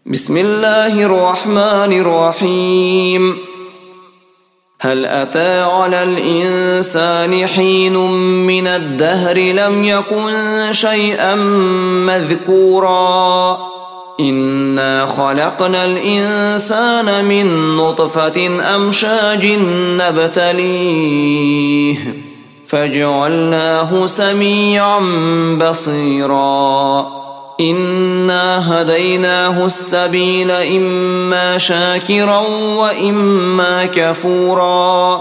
بسم الله الرحمن الرحيم. هل أتى على الإنسان حين من الدهر لم يكن شيئا مذكورا إنا خلقنا الإنسان من نطفة أمشاج نبتليه فجعلناه سميعا بصيرا إنا هديناه السبيل إما شاكرا وإما كفورا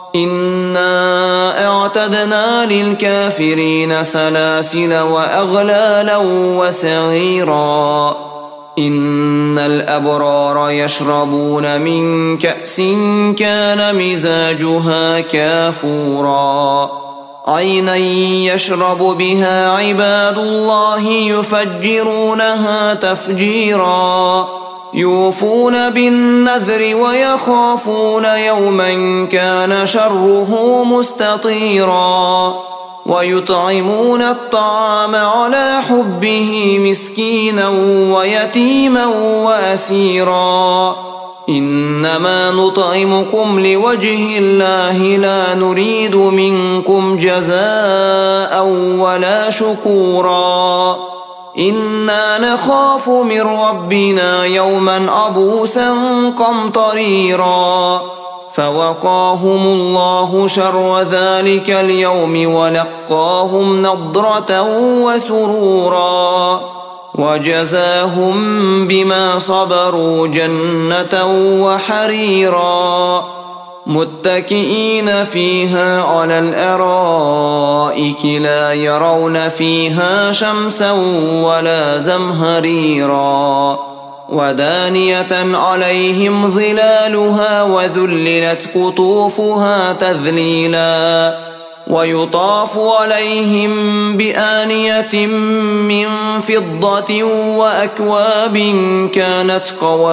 إنا أعتدنا للكافرين سلاسل وأغلالا وسعيرا إن الأبرار يشربون من كأس كان مزاجها كافورا عينا يشرب بها عباد الله يفجرونها تفجيرا يوفون بالنذر ويخافون يوما كان شره مستطيرا ويطعمون الطعام على حبه مسكينا ويتيما وأسيرا إنما نطعمكم لوجه الله لا نريد منكم جزاء ولا شكورا إنا نخاف من ربنا يوما عبوسا قمطريرا فوقاهم الله شر ذلك اليوم ولقاهم نضرة وسرورا وجزاهم بما صبروا جنة وحريرا متكئين فيها على الأرائك لا يرون فيها شمسا ولا زمهريرا ودانية عليهم ظلالها وذللت قطوفها تذليلا ويطاف عليهم بآنية من فضة وأكواب كانت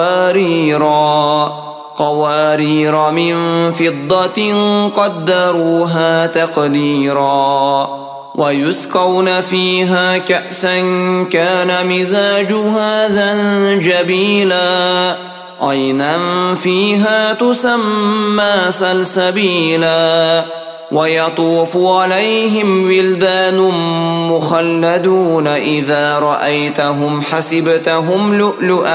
قوارير من فضة قدروها تقديرا ويسقون فيها كأسا كان مزاجها زنجبيلا عينا فيها تسمى سلسبيلا ويطوف عليهم ولدان مخلدون إذا رأيتهم حسبتهم لؤلؤا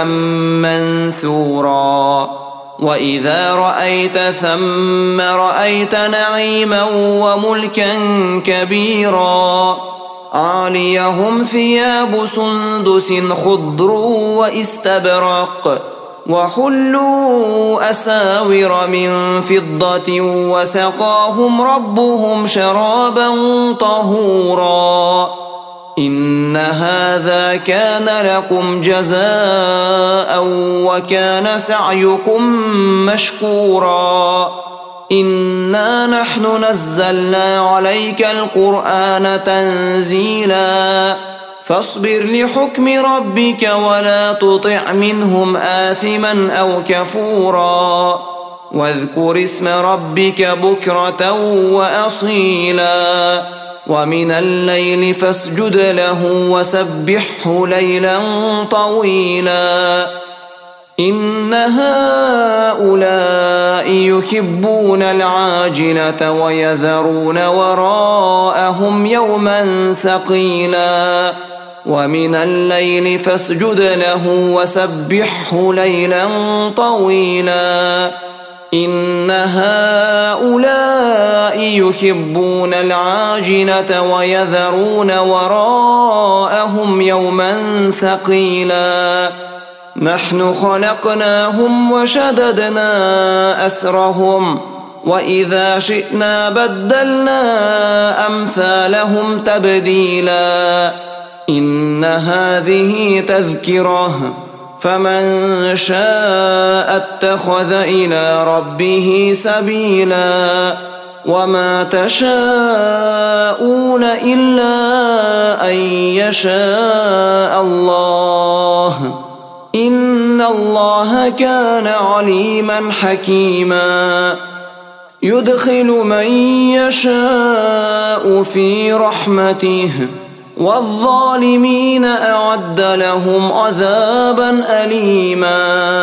منثورا وإذا رأيت ثم رأيت نعيما وملكا كبيرا عاليهم ثياب سندس خضر واستبرق وحلوا أساور من فضة وسقاهم ربهم شرابا طهورا إن هذا كان لكم جزاء وكان سعيكم مشكورا إنا نحن نزلنا عليك القرآن تنزيلا فاصبر لحكم ربك ولا تطع منهم آثما أو كفورا واذكر اسم ربك بكرة وأصيلا ومن الليل فاسجد له وسبحه ليلا طويلا إن هؤلاء يحبون العاجلة ويذرون وراءهم يوما ثقيلا ومن الليل فاسجد له وسبحه ليلا طويلا إن هؤلاء يحبون العاجلة ويذرون وراءهم يوما ثقيلا نحن خلقناهم وشددنا أسرهم وإذا شئنا بدلنا أمثالهم تبديلا إن هذه تذكرة فمن شاء اتخذ إلى ربه سبيلا وما تشاءون إلا أن يشاء الله إن الله كان عليما حكيما يدخل من يشاء في رحمته والظالمين أعد لهم عذابا أليما.